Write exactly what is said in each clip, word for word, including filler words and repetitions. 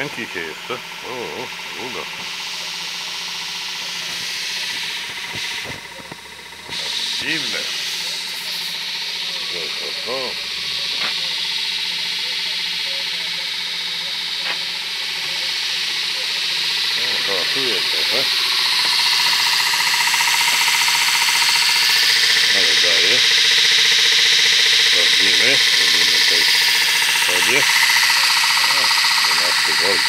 kręci się jeszcze. O, uda. Dziwne. Ho, ho, ho. No, hałasuje trochę. Ale daje. Sprawdzimy. Robimy tutaj w wodzie. dwanaście volt.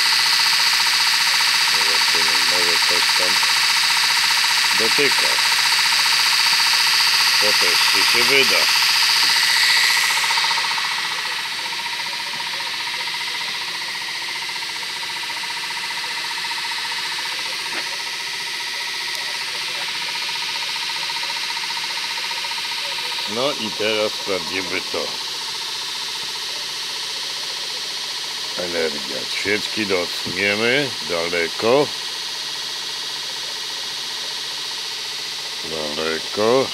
Zobaczymy, może coś tam dotyka. To też się wyda. No i teraz sprawdzimy to. Energia. Świeczki dotniemy daleko. Daleko.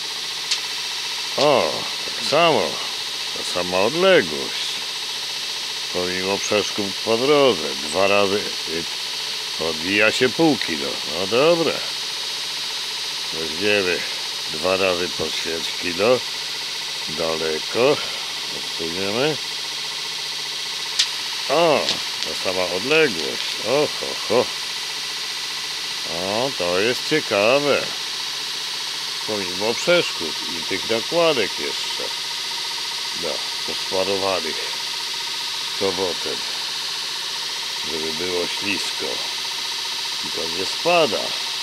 O, tak samo. Ta sama odległość. Pomimo przeszkód po drodze. Dwa razy odbija się pół kilo. No dobra. Weźmiemy dwa razy po ćwierć kilo. Daleko. Odsuniemy. O, ta sama odległość. O, ho, ho. O, to jest ciekawe. Pomimo przeszkód i tych nakładek jeszcze. No, posparowanych z kowotem. Żeby było ślisko. I to nie spada.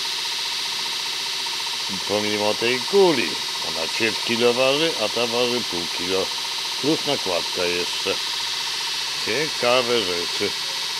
Pomimo tej kuli. Ona ćwierć kilo waży, a ta waży pół kilo. Plus nakładka jeszcze. Ciekawe rzeczy.